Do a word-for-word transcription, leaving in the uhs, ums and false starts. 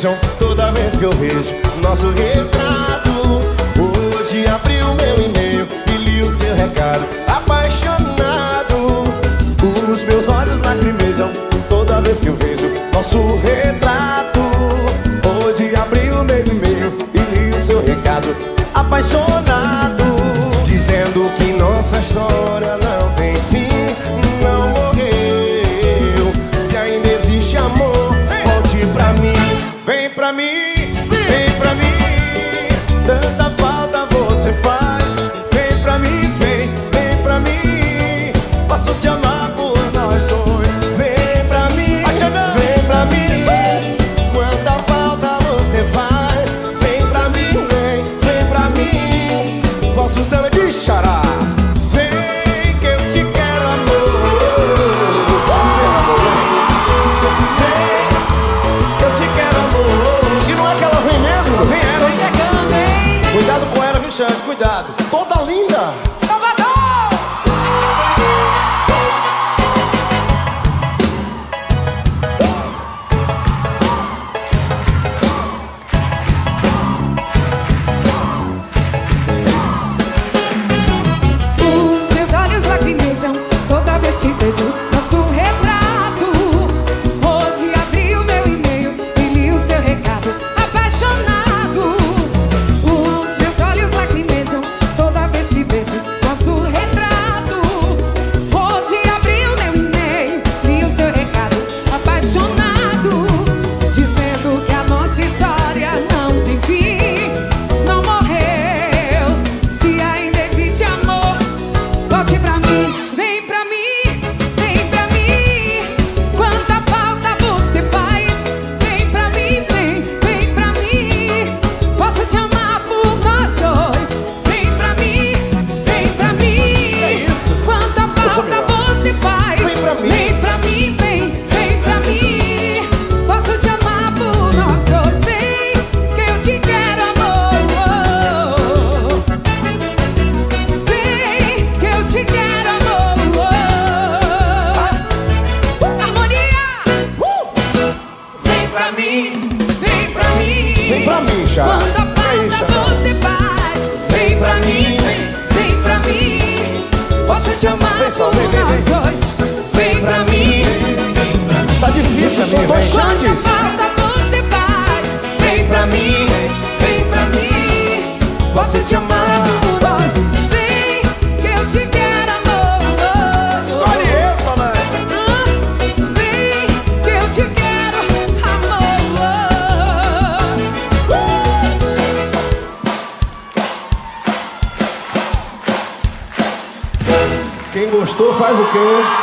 lacrimejam toda vez que eu vejo nosso retrato. Hoje abri o meu e-mail e li o seu recado, apaixonado. Os meus olhos lacrimejam toda vez que eu vejo nosso retrato. Hoje abri o meu e-mail e li o seu recado, apaixonado. Dizendo que nossa história não tem fim, não morreu. Se ainda existe amor, volte pra mim. Vem pra mim, sim, vem pra mim. Tanta falta você faz. Vem pra mim, vem, vem pra mim. Posso te amar por nós dois. Vem pra mim, vem pra mim. Quanta falta você faz. Vem pra mim, vem, vem pra mim. Posso também te chorar. Vem que eu te quero, amor. Vem que eu te quero, amor. E não é que ela vem mesmo? Vem ela, Tô chegando, hein? cuidado com ela, viu, Xande? Cuidado. Toda linda. Salvador! Os meus olhos lacrimejam toda vez que vejo nosso retrato. Hoje abri o meu e-mail e li o seu recado, apaixonado. Os meus olhos lacrimejam toda vez que vejo nosso retrato. Hoje abri o meu e-mail, li o seu recado, apaixonado. Dizendo que a nossa história não tem fim, não morreu. Se ainda existe amor, volte pra mim, vem pra mim, vem pra mim. Quanta falta você faz. Vem pra mim, vem, vem pra mim. Posso te amar por nós dois. Vem pra mim, vem pra mim. É isso. Quanta falta você faz. Vem pra mim. Vem pra mim, vem, vem pra mim. Posso te amar por nós dois. Vem que eu te quero, amor. Vem que eu te quero, amor. Harmonia! Vem pra mim. Vem pra mim. Vem pra mim, Xará. Quanta É isso, falta Xará. você faz. Vem pra mim. Vem, vem pra mim. Posso te amar Vem só, por vem, vem, nós vem. dois. Vem pra mim. Tá difícil, são dois Quanta Xandes. falta você faz. Vem pra mim. Vem pra mim. Posso te amar por nós. Vem que eu te quero, amor. Escolhe eu, Solange. Vem que eu te quero, amor. Quem gostou faz o quê?